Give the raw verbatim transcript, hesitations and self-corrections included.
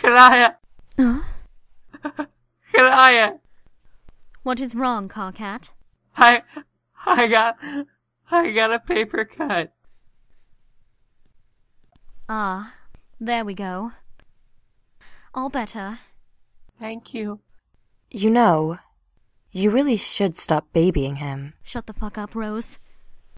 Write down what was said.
Kanaya! Huh? Kanaya! What is wrong, Karkat? I... I got... I got a paper cut. Ah, there we go. All better. Thank you. You know, you really should stop babying him. Shut the fuck up, Rose.